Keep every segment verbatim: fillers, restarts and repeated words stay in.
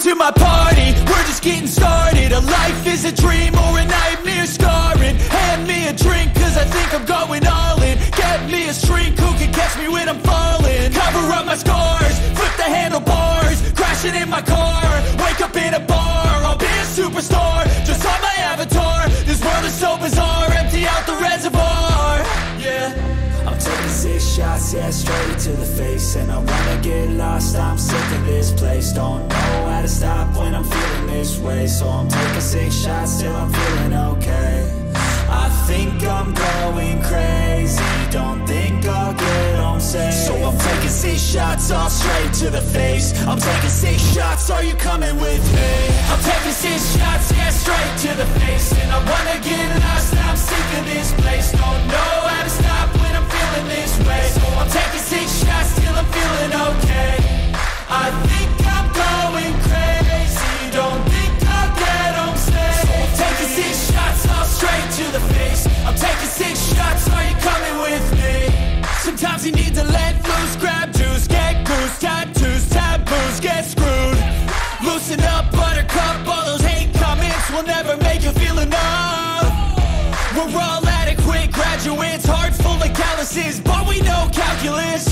to my party, we're just getting started. A life is a dream or a nightmare scarring. Hand me a drink cause I think I'm going all in. Get me a shrink who can catch me when I'm falling. Cover up my scars, flip the handlebars. Crashing in my car, wake up in a bar. I'll be a superstar, just on my avatar. This world is so bizarre, empty out the reservoir. Yeah, I'm taking six shots, yeah, straight to the face. And I wanna get lost, I'm sick of this place. Don't know how to stop when I'm feeling this way. So I'm taking six shots till I'm feeling okay. I think I'm going crazy, don't think I'll get home safe. So I'm taking six shots all straight to the face. I'm taking six shots, are you coming with me? I'm taking six shots, yeah, straight to the face. And I wanna get lost, I'm sick of this place. Don't know how to stop when I'm feeling this way. So I'm taking six shots till I'm feeling okay. I think I'm going crazy, don't think I'll get home safe. So I'm taking six shots all straight to the face. I'm taking six shots, are you coming with me? Sometimes you need to let loose, grab juice, get goose, tattoos, taboos, get screwed. Loosen up, buttercup, all those hate comments will never make you feel enough. We're all adequate graduates, heart full of calluses, but we know calculus.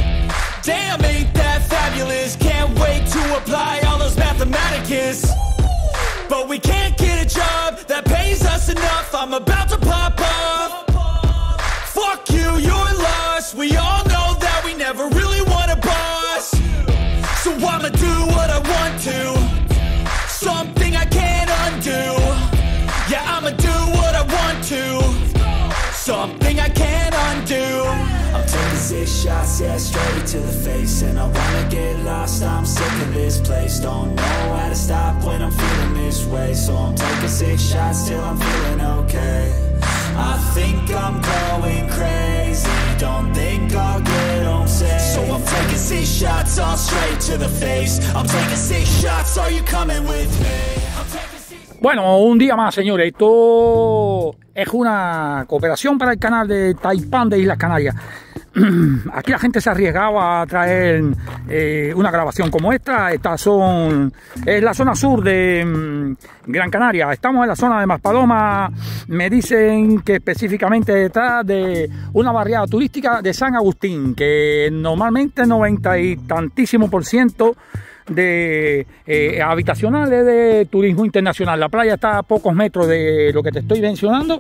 Damn, ain't that fabulous? Can't wait to apply all those mathematicus. But we can't get a job that pays us enough. I'm about to pop up. Fuck you, you're lost. We all know that we never really want a boss. So I'ma do what I want to, something I can't undo. Yeah, I'ma do what I want to, something I can't undo. I'm taking six shots, yeah, straight to the face. And I wanna get lost, I'm sick of this place. Don't know how to stop when I'm feeling this way. So I'm taking six shots till I'm feeling okay. I think I'm going crazy, don't think I'll get home safe. So I'm taking six shots all straight to the face. I'm taking six shots, are you coming with me? Bueno, un día más, señores. Esto es una cooperación para el canal de Taipán de Islas Canarias. Aquí la gente se arriesgaba a traer eh, una grabación como esta. Estas son, es la zona sur de um, Gran Canaria. Estamos en la zona de Maspaloma. Me dicen que específicamente detrás de una barriada turística de San Agustín, que normalmente noventa y tantísimo por ciento de eh, habitacionales de turismo internacional. La playa está a pocos metros de lo que te estoy mencionando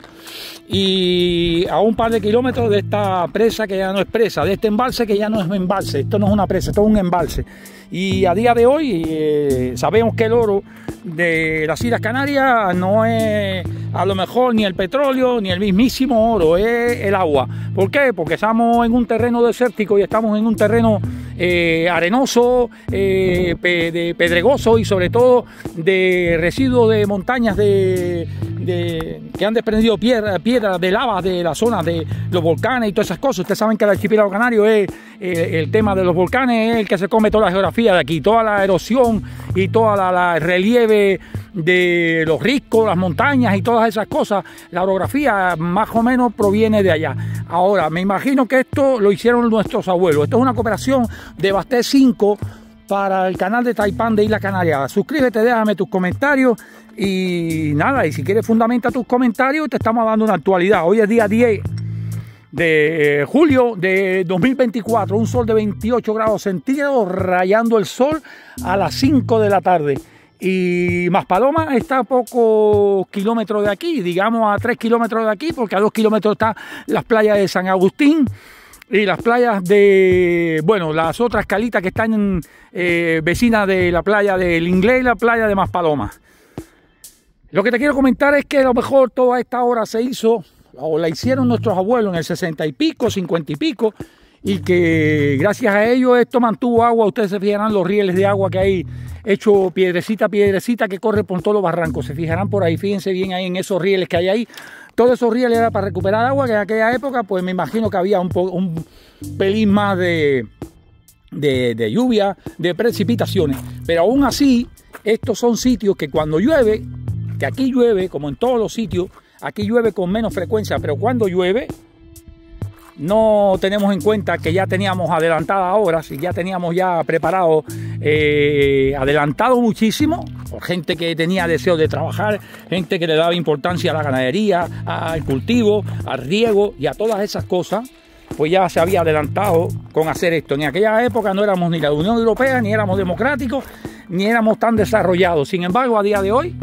y a un par de kilómetros de esta presa que ya no es presa, de este embalse que ya no es embalse. Esto no es una presa, esto es un embalse. Y a día de hoy eh, sabemos que el oro de las Islas Canarias no es a lo mejor ni el petróleo ni el mismísimo oro, es el agua. ¿Por qué? Porque estamos en un terreno desértico y estamos en un terreno eh, arenoso, eh, pe de pedregoso y sobre todo de residuos de montañas de, de, que han desprendido piedras piedra de lava de la zona de los volcanes y todas esas cosas. Ustedes saben que el archipiélago canario es eh, el tema de los volcanes, es el que se come toda la geografía de aquí, toda la erosión y toda la, la relieve de los riscos, las montañas y todas esas cosas. La orografía más o menos proviene de allá. Ahora, me imagino que esto lo hicieron nuestros abuelos. Esto es una cooperación de Basté cinco para el canal de Taipán de Islas Canarias. Suscríbete, déjame tus comentarios y nada, y si quieres fundamenta tus comentarios, te estamos dando una actualidad. Hoy es día diez de julio de dos mil veinticuatro, un sol de veintiocho grados centígrados rayando el sol a las cinco de la tarde. Y Maspaloma está a pocos kilómetros de aquí, digamos a tres kilómetros de aquí, porque a dos kilómetros están las playas de San Agustín y las playas de, bueno, las otras calitas que están eh, vecinas de la playa del Inglés y la playa de Maspaloma. Lo que te quiero comentar es que a lo mejor toda esta obra se hizo, o la hicieron nuestros abuelos en el sesenta y pico, cincuenta y pico, y que gracias a ello esto mantuvo agua. Ustedes se fijarán los rieles de agua que hay hecho piedrecita, piedrecita que corre por todos los barrancos. Se fijarán por ahí, fíjense bien ahí en esos rieles que hay ahí. Todos esos rieles era para recuperar agua, que en aquella época pues me imagino que había un, po un pelín más de, de, de lluvia, de precipitaciones. Pero aún así, estos son sitios que cuando llueve, que aquí llueve, como en todos los sitios, aquí llueve con menos frecuencia, pero cuando llueve, no tenemos en cuenta que ya teníamos adelantadas obras y ya teníamos ya preparado, eh, adelantado muchísimo, por gente que tenía deseo de trabajar, gente que le daba importancia a la ganadería, al cultivo, al riego y a todas esas cosas, pues ya se había adelantado con hacer esto. En aquella época no éramos ni la Unión Europea, ni éramos democráticos, ni éramos tan desarrollados. Sin embargo, a día de hoy,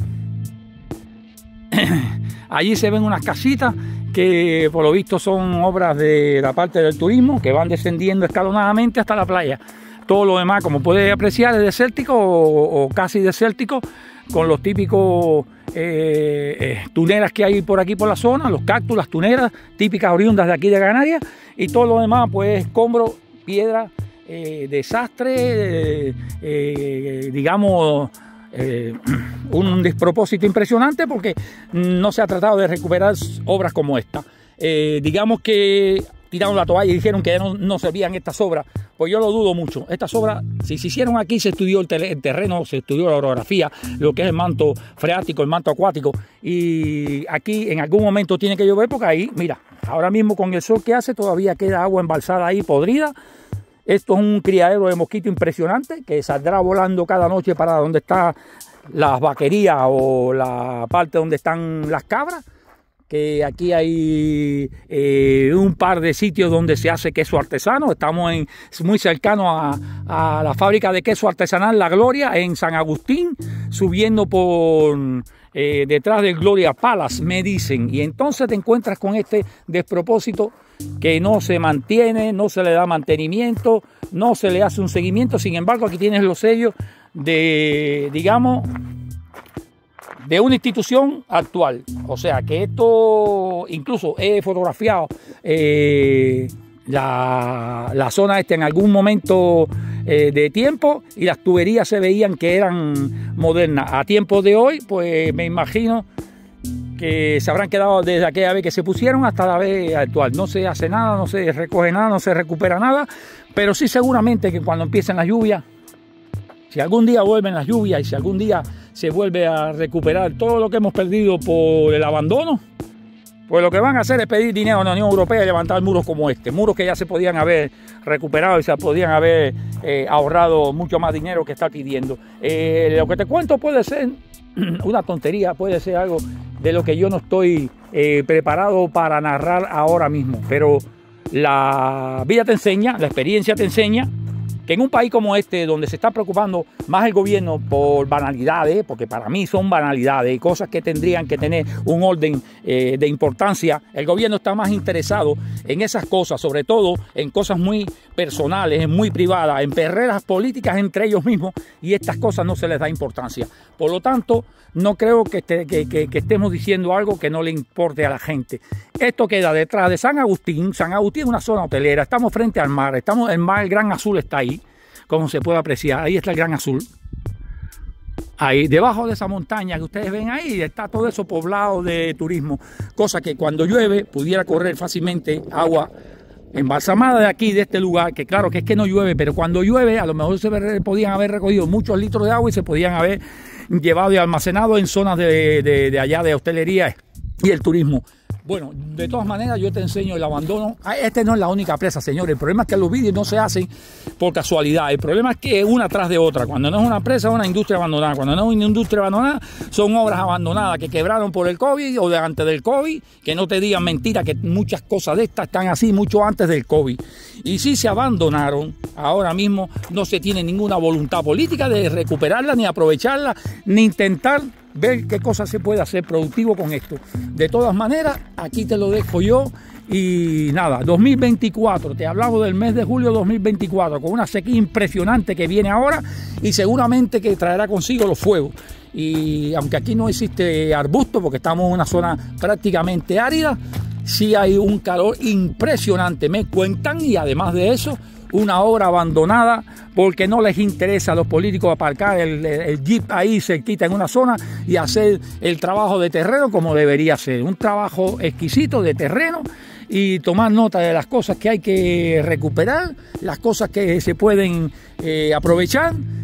allí se ven unas casitas que por lo visto son obras de la parte del turismo, que van descendiendo escalonadamente hasta la playa. Todo lo demás, como puedes apreciar, es desértico o, o casi desértico, con los típicos eh, eh, tuneras que hay por aquí por la zona, los cactus, las tuneras típicas oriundas de aquí de Canarias, y todo lo demás pues escombro, piedra, eh, desastre, eh, eh, digamos eh, un despropósito impresionante, porque no se ha tratado de recuperar obras como esta. Eh, digamos que tiraron la toalla y dijeron que ya no, no servían estas obras. Pues yo lo dudo mucho. Estas obras, si se hicieron aquí, se estudió el, el terreno, se estudió la orografía, lo que es el manto freático, el manto acuático. Y aquí en algún momento tiene que llover, porque ahí, mira, ahora mismo con el sol que hace todavía queda agua embalsada ahí, podrida. Esto es un criadero de mosquito impresionante que saldrá volando cada noche para donde están las vaquerías o la parte donde están las cabras. Que aquí hay eh, un par de sitios donde se hace queso artesano. Estamos en, muy cercanos a, a la fábrica de queso artesanal La Gloria en San Agustín, subiendo por eh, detrás del Gloria Palace, me dicen. Y entonces te encuentras con este despropósito que no se mantiene, no se le da mantenimiento, no se le hace un seguimiento. Sin embargo, aquí tienes los sellos de, digamos, de una institución actual. O sea que esto, incluso he fotografiado eh, la, la zona esta en algún momento eh, de tiempo, y las tuberías se veían que eran modernas. A tiempo de hoy, pues me imagino que se habrán quedado desde aquella vez que se pusieron hasta la vez actual. No se hace nada, no se recoge nada, no se recupera nada, pero sí seguramente que cuando empiecen las lluvias, si algún día vuelven las lluvias y si algún día se vuelve a recuperar todo lo que hemos perdido por el abandono, pues lo que van a hacer es pedir dinero a la Unión Europea y levantar muros como este, muros que ya se podían haber recuperado y se podían haber eh, ahorrado mucho más dinero que está pidiendo. Eh, lo que te cuento puede ser una tontería, puede ser algo de lo que yo no estoy eh, preparado para narrar ahora mismo, pero la vida te enseña, la experiencia te enseña que en un país como este, donde se está preocupando más el gobierno por banalidades, porque para mí son banalidades y cosas que tendrían que tener un orden eh, de importancia, el gobierno está más interesado en esas cosas, sobre todo en cosas muy personales, muy privadas, en perreras políticas entre ellos mismos, y estas cosas no se les da importancia. Por lo tanto, no creo que, este, que, que, que estemos diciendo algo que no le importe a la gente. Esto queda detrás de San Agustín. San Agustín es una zona hotelera, estamos frente al mar, estamos, el mar, el Gran Azul está ahí, como se puede apreciar, ahí está el Gran Azul. Ahí, debajo de esa montaña que ustedes ven ahí, está todo eso poblado de turismo, cosa que cuando llueve pudiera correr fácilmente agua embalsamada de aquí, de este lugar, que claro que es que no llueve, pero cuando llueve a lo mejor se podían haber recogido muchos litros de agua y se podían haber llevado y almacenado en zonas de, de, de allá de hostelería y el turismo. Bueno, de todas maneras yo te enseño el abandono. Este no es la única presa, señores. El problema es que los vídeos no se hacen por casualidad. El problema es que es una tras de otra. Cuando no es una presa, es una industria abandonada. Cuando no es una industria abandonada, son obras abandonadas que quebraron por el COVID o de antes del COVID. Que no te digan mentira, que muchas cosas de estas están así mucho antes del COVID. Y si se abandonaron, ahora mismo no se tiene ninguna voluntad política de recuperarla, ni aprovecharla, ni intentar ver qué cosas se puede hacer productivo con esto. De todas maneras, aquí te lo dejo yo. Y nada, dos mil veinticuatro, te hablaba del mes de julio dos mil veinticuatro, con una sequía impresionante que viene ahora y seguramente que traerá consigo los fuegos. Y aunque aquí no existe arbusto, porque estamos en una zona prácticamente árida, sí hay un calor impresionante, me cuentan, y además de eso, una obra abandonada porque no les interesa a los políticos aparcar el, el jeep ahí cerquita en una zona y hacer el trabajo de terreno como debería ser. Un trabajo exquisito de terreno y tomar nota de las cosas que hay que recuperar, las cosas que se pueden eh, aprovechar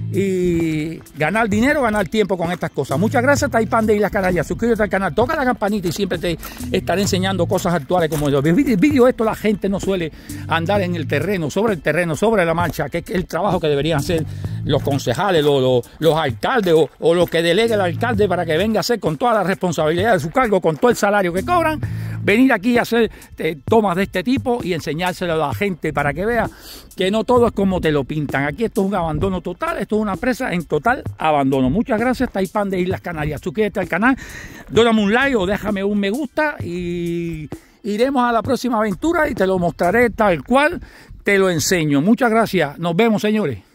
y ganar dinero, ganar tiempo con estas cosas. Muchas gracias, Taipan de Islas Canarias. Suscríbete al canal, toca la campanita y siempre te estaré enseñando cosas actuales como yo. El vídeo esto la gente no suele andar en el terreno, sobre el terreno, sobre la marcha, que es el trabajo que deberían hacer los concejales, los, los, los alcaldes o, o lo que delegue el alcalde para que venga a hacer con toda la responsabilidad de su cargo, con todo el salario que cobran, venir aquí a hacer eh, tomas de este tipo y enseñárselo a la gente para que vea que no todo es como te lo pintan. Aquí esto es un abandono total, esto es una presa en total abandono. Muchas gracias, Taipan de Islas Canarias. Suscríbete al canal, dóname un like o déjame un me gusta y iremos a la próxima aventura y te lo mostraré tal cual te lo enseño. Muchas gracias, nos vemos, señores.